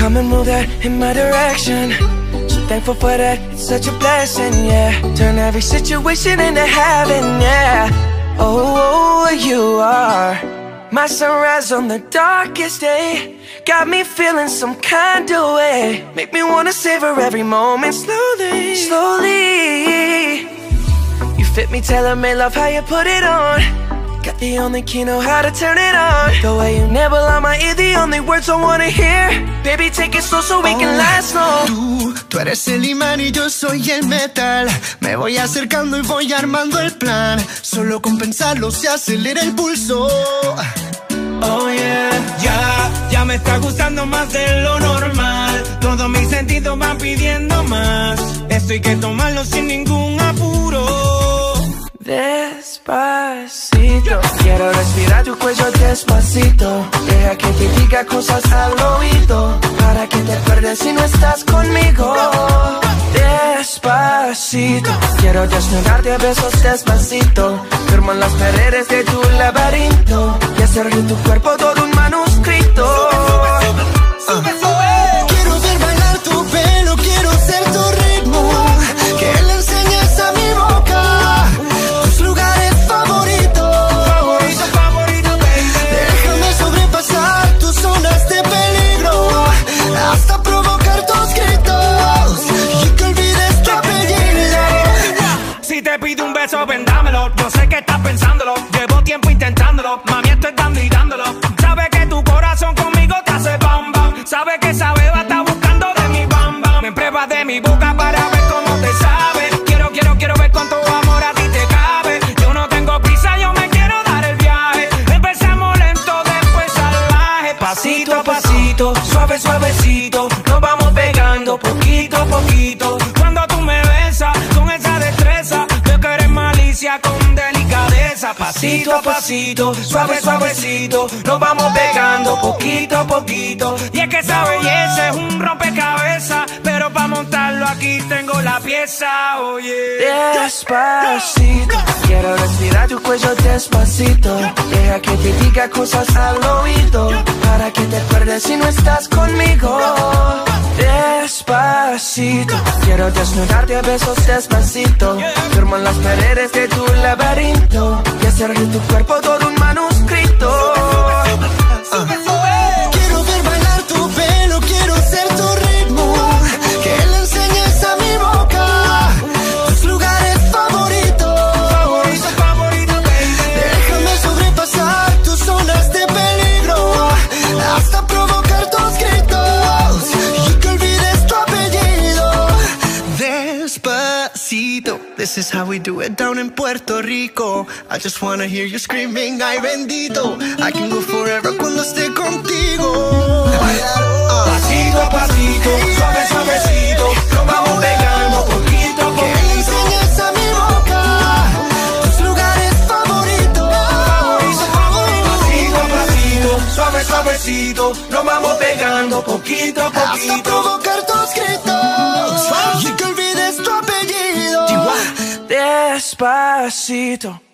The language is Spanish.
Come and move that in my direction. So thankful for that, it's such a blessing, yeah. Turn every situation into heaven, yeah. Oh, you are my sunrise on the darkest day. Got me feeling some kind of way. Make me wanna savor every moment slowly, slowly. You fit me, tailor-made, love how you put it on. Got the only key, know how to turn it on. The way you nibble on my ear, the only words I wanna hear. Baby, take it slow so we can last long. Tú eres el imán y yo soy el metal. Me voy acercando y voy armando el plan. Solo con pensarlo se acelera el pulso. Oh yeah, ya me está gustando más de lo normal. Todos mis sentidos van pidiendo más. Esto hay que tomarlo sin ningún apuro. Despacito, quiero respirar tu cuello despacito. Deja que te diga cosas al oído, para que te acuerdes si no estás conmigo. Despacito, quiero desnudarte a besos despacito. Firmo en las paredes de tu laberinto y hacer de tu cuerpo todo un manuscrito. Sube, sube. Quiero ver bailar tu pelo, quiero ser tu ritmo. Que le enseñes a mi boca tus lugares favoritos. Favorito, favorito, baby. Déjame sobrepasar tus zonas de peligro, hasta provocar tus gritos y que olvides tu apellido. Si te pido un beso, vendámelo. Yo sé que estás pensándolo, llevo tiempo intentándolo. Mami, estoy dando y dándolo. Sabes que tu corazón conmigo te hace bam bam. Sabes que esa beba está buscando de mi bam bam. Me pruebas de mi boca para ver cómo te sabe. Quiero ver cuánto amor a ti te cabe. Yo no tengo prisa, yo me quiero dar el viaje. Empezamos lento, después salvaje. Pasito a pasito, suave, suavecito. Nos vamos pegando poquito a poquito. Cuando tú me besas con esa destreza, veo que eres malicia con delicadeza. Pasito a pasito, suave, suavecito. Nos vamos pegando poquito a poquito. Y es que esa belleza es un rompecabezas, pero para montarlo aquí tengo la pieza, oye. Despacito, quiero respirar tu cuello despacito. Deja que te diga cosas al oído, para que te acuerdes si no estás conmigo. Despacito, quiero desnudarte a besos despacito. Firmo en las paredes de tu laberinto y hacer de tu cuerpo todo un manuscrito. Quiero ver bailar tu pelo, quiero ser tu ritmo. Que le enseñes a mi boca tus lugares favoritos. Favorito, favorito, baby. Déjame sobrepasar tus zonas de peligro, hasta provocar tus gritos y que olvides tu apellido. Despacito, this is how we do it down in Puerto Rico. I just wanna hear you screaming, ay bendito. I can go forever cuando esté contigo. Pasito a pasito, suave, suavecito. Nos vamos pegando poquito a Que le poquito. enseñes a mi boca tus lugares favoritos. Pasito a pasito, suave, suavecito. Nos vamos pegando poquito a Hasta poquito. provocar tus gritos y que olvides tu apellido. Despacito.